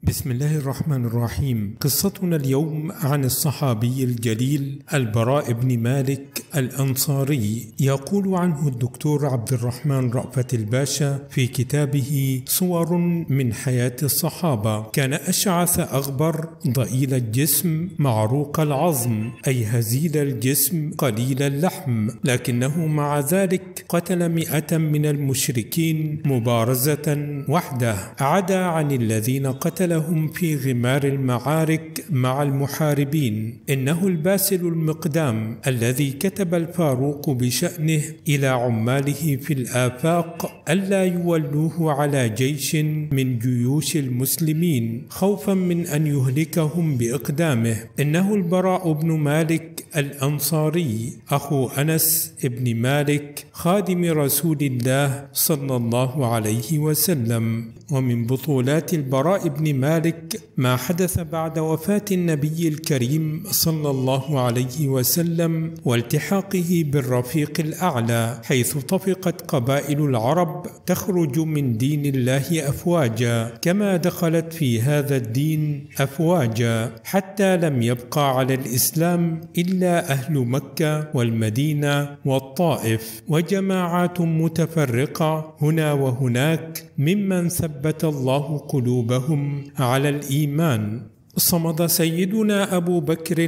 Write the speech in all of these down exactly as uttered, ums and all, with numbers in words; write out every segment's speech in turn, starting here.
بسم الله الرحمن الرحيم. قصتنا اليوم عن الصحابي الجليل البراء بن مالك الأنصاري. يقول عنه الدكتور عبد الرحمن رأفت الباشا في كتابه صور من حياة الصحابة: كان أشعث أغبر ضئيل الجسم معروق العظم، أي هزيل الجسم قليل اللحم، لكنه مع ذلك قتل مئة من المشركين مبارزة وحده، عدا عن الذين قتلهم في غمار المعارك مع المحاربين. إنه الباسل المقدام الذي كتب الفاروق بشأنه إلى عماله في الآفاق ألا يولوه على جيش من جيوش المسلمين خوفا من أن يهلكهم بإقدامه. إنه البراء بن مالك الأنصاري أخو أنس بن مالك خادم رسول الله صلى الله عليه وسلم. ومن بطولات البراء بن مالك ما حدث بعد وفاة النبي الكريم صلى الله عليه وسلم والتحاقه بالرفيق الأعلى، حيث طفقت قبائل العرب تخرج من دين الله أفواجا، كما دخلت في هذا الدين أفواجا، حتى لم يبقى على الإسلام إلا أهل مكة والمدينة والطائف، وجماعات متفرقة هنا وهناك ممن ثبت الله قلوبهم على الإيمان. صمد سيدنا أبو بكر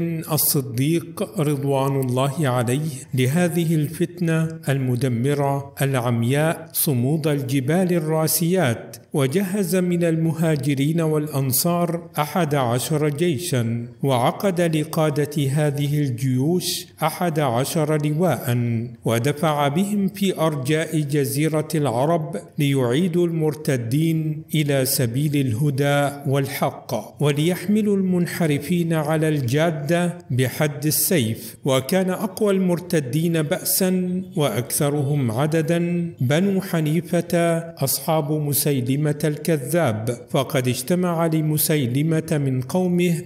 الصديق رضوان الله عليه لهذه الفتنة المدمرة العمياء صمود الجبال الراسيات، وجهز من المهاجرين والأنصار أحد عشر جيشا، وعقد لقادة هذه الجيوش أحد عشر لواء، ودفع بهم في أرجاء جزيرة العرب ليعيدوا المرتدين إلى سبيل الهدى والحق، وليحملوا المنحرفين على الجادة بحد السيف. وكان أقوى المرتدين بأسا وأكثرهم عددا بنو حنيفة أصحاب مسيلمة الكذاب، فقد اجتمع لمسيلمة من قومه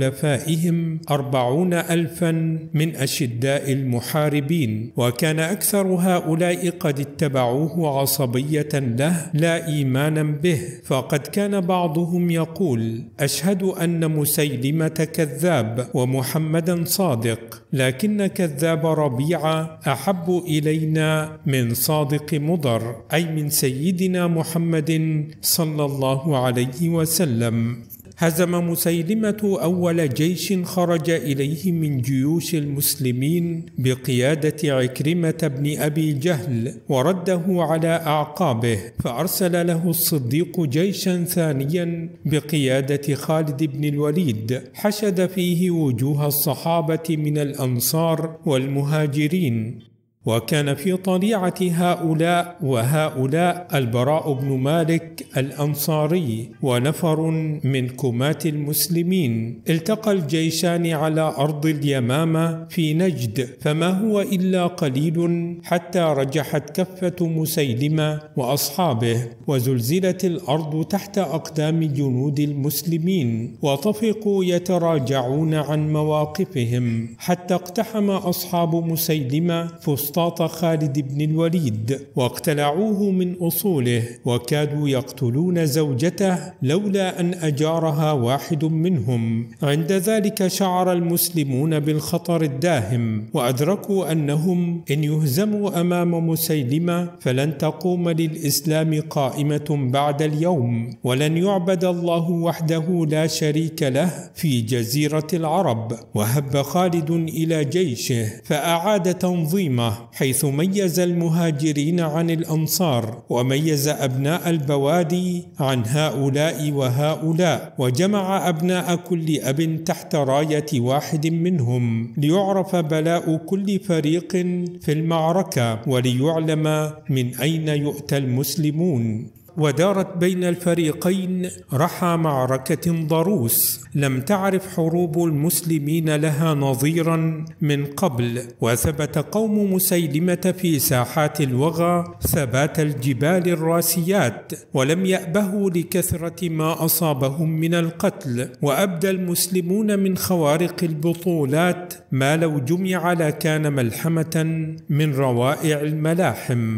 وحلفائهم أربعون ألفا من أشداء المحاربين، وكان أكثر هؤلاء قد اتبعوه عصبية له لا إيمانا به. فقد كان بعضهم يقول: أشهد أن مسيلمة كذاب ومحمدا صادق، لكن كذاب ربيعة أحب إلينا من صادق مضر، أي من سيدنا محمد صلى الله عليه وسلم. هزم مسيلمة أول جيش خرج إليه من جيوش المسلمين بقيادة عكرمة بن أبي جهل، ورده على أعقابه، فأرسل له الصديق جيشا ثانيا بقيادة خالد بن الوليد، حشد فيه وجوه الصحابة من الأنصار والمهاجرين. وكان في طليعة هؤلاء وهؤلاء البراء بن مالك الأنصاري ونفر من كماة المسلمين. التقى الجيشان على أرض اليمامة في نجد، فما هو إلا قليل حتى رجحت كفة مسيلمة وأصحابه، وزلزلت الأرض تحت أقدام جنود المسلمين، وطفقوا يتراجعون عن مواقفهم، حتى اقتحم أصحاب مسيلمة فسطاط خالد بن الوليد واقتلعوه من أصوله، وكادوا يقتلون زوجته لولا أن أجارها واحد منهم. عند ذلك شعر المسلمون بالخطر الداهم، وأدركوا أنهم إن يهزموا أمام مسيلمة فلن تقوم للإسلام قائمة بعد اليوم، ولن يعبد الله وحده لا شريك له في جزيرة العرب. وهب خالد إلى جيشه فأعاد تنظيمه، حيث ميز المهاجرين عن الأنصار، وميز أبناء البوادي عن هؤلاء وهؤلاء، وجمع أبناء كل أب تحت راية واحد منهم، ليعرف بلاء كل فريق في المعركة، وليعلم من أين يؤتى المسلمون. ودارت بين الفريقين رحى معركة ضروس لم تعرف حروب المسلمين لها نظيرا من قبل، وثبت قوم مسيلمة في ساحات الوغى ثبات الجبال الراسيات، ولم يأبهوا لكثرة ما أصابهم من القتل، وأبدى المسلمون من خوارق البطولات ما لو جمع لكان ملحمة من روائع الملاحم.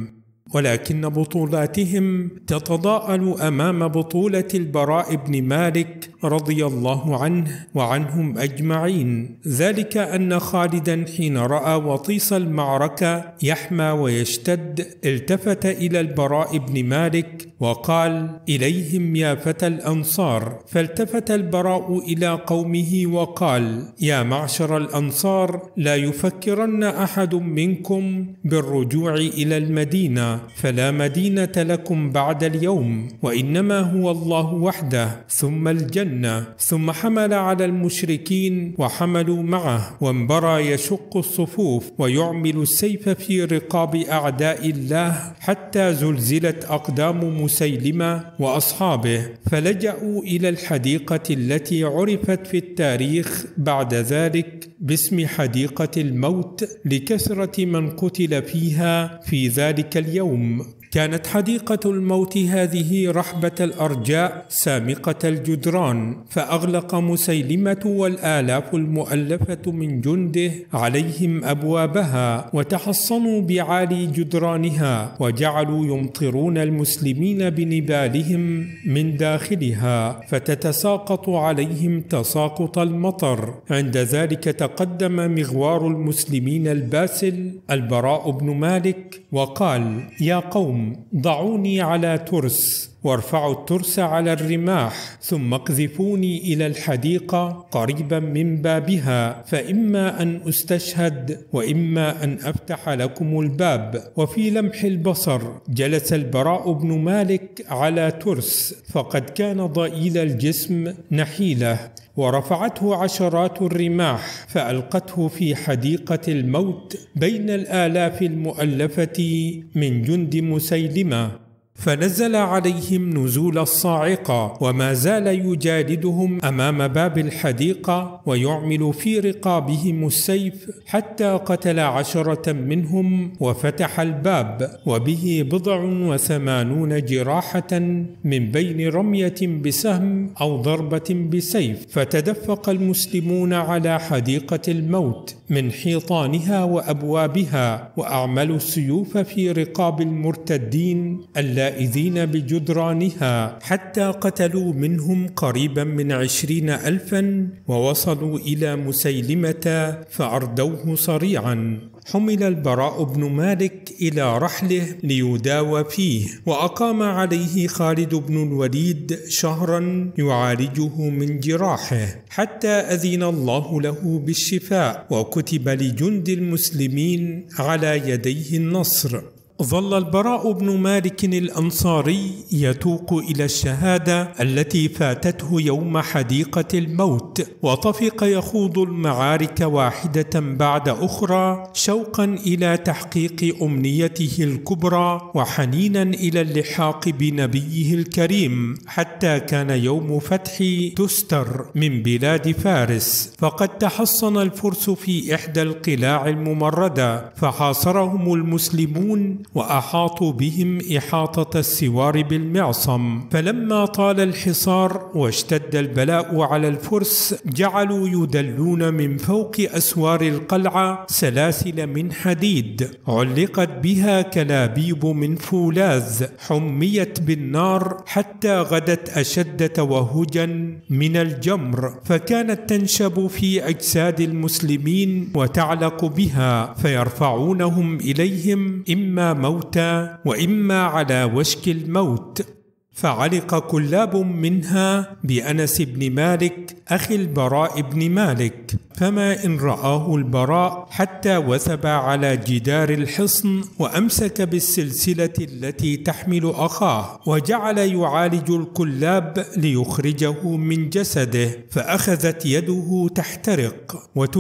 ولكن بطولاتهم تتضاءل أمام بطولة البراء بن مالك رضي الله عنه وعنهم أجمعين، ذلك أن خالدا حين رأى وطيس المعركة يحمى ويشتد التفت إلى البراء بن مالك وقال: إليهم يا فتى الأنصار. فالتفت البراء إلى قومه وقال: يا معشر الأنصار، لا يفكرن أحد منكم بالرجوع إلى المدينة، فلا مدينة لكم بعد اليوم، وإنما هو الله وحده ثم الجنة. ثم حمل على المشركين وحملوا معه، وانبرى يشق الصفوف ويعمل السيف في رقاب أعداء الله حتى زلزلت أقدام مسيلمة وأصحابه، فلجأوا إلى الحديقة التي عرفت في التاريخ بعد ذلك باسم حديقة الموت لكثرة من قتل فيها في ذلك اليوم. كانت حديقة الموت هذه رحبة الأرجاء سامقة الجدران، فأغلق مسيلمة والآلاف المؤلفة من جنده عليهم أبوابها، وتحصنوا بعالي جدرانها، وجعلوا يمطرون المسلمين بنبالهم من داخلها، فتتساقط عليهم تساقط المطر. عند ذلك تقدم مغوار المسلمين الباسل البراء بن مالك وقال: يا قوم، ضعوني على ترس وارفعوا الترس على الرماح، ثم اقذفوني إلى الحديقة قريبا من بابها، فإما أن أستشهد وإما أن أفتح لكم الباب. وفي لمح البصر جلس البراء بن مالك على ترس، فقد كان ضئيل الجسم نحيله، ورفعته عشرات الرماح فألقته في حديقة الموت بين الآلاف المؤلفة من جند مسيلمة، فنزل عليهم نزول الصاعقة، وما زال يجالدهم أمام باب الحديقة ويعمل في رقابهم السيف حتى قتل عشرة منهم وفتح الباب، وبه بضع وثمانون جراحة من بين رمية بسهم أو ضربة بسيف. فتدفق المسلمون على حديقة الموت من حيطانها وأبوابها، وأعملوا السيوف في رقاب المرتدين اللائذين بجدرانها، حتى قتلوا منهم قريبا من عشرين ألفا، ووصلوا إلى مسيلمة فأردوه صريعا. حمل البراء بن مالك إلى رحله ليداوى فيه، وأقام عليه خالد بن الوليد شهرا يعالجه من جراحه، حتى أذن الله له بالشفاء، وكتب لجند المسلمين على يديه النصر. ظل البراء بن مالك الأنصاري يتوق إلى الشهادة التي فاتته يوم حديقة الموت، وطفق يخوض المعارك واحدة بعد أخرى شوقا إلى تحقيق أمنيته الكبرى وحنينا إلى اللحاق بنبيه الكريم، حتى كان يوم فتح تستر من بلاد فارس، فقد تحصن الفرس في إحدى القلاع الممردة، فحاصرهم المسلمون وأحاطوا بهم إحاطة السوار بالمعصم. فلما طال الحصار واشتد البلاء على الفرس، جعلوا يدلون من فوق أسوار القلعة سلاسل من حديد علقت بها كلابيب من فولاذ حميت بالنار، حتى غدت أشد توهجا من الجمر، فكانت تنشب في أجساد المسلمين وتعلق بها، فيرفعونهم إليهم إما موتى وإما على وشك الموت. فعلق كلاب منها بأنس بن مالك أخي البراء بن مالك، فما إن رآه البراء حتى وثب على جدار الحصن وأمسك بالسلسلة التي تحمل أخاه، وجعل يعالج الكلاب ليخرجه من جسده، فأخذت يده تحترق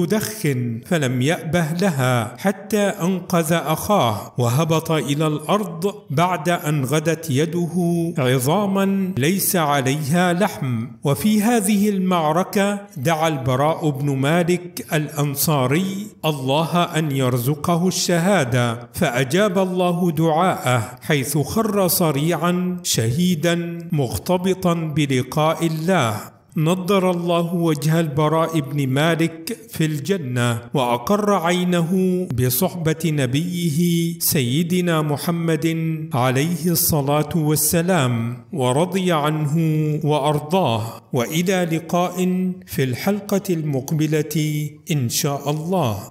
وتدخن، فلم يأبه لها حتى أنقذ أخاه وهبط إلى الأرض بعد أن غدت يده عظاما ليس عليها لحم. وفي هذه المعركة دعا البراء بن مالك الأنصاري الله أن يرزقه الشهادة، فأجاب الله دعاءه، حيث خر صريعا شهيدا مغتبطا بلقاء الله. نضر الله وجه البراء بن مالك في الجنة، وأقر عينه بصحبة نبيه سيدنا محمد عليه الصلاة والسلام، ورضي عنه وأرضاه. وإلى لقاء في الحلقة المقبلة إن شاء الله.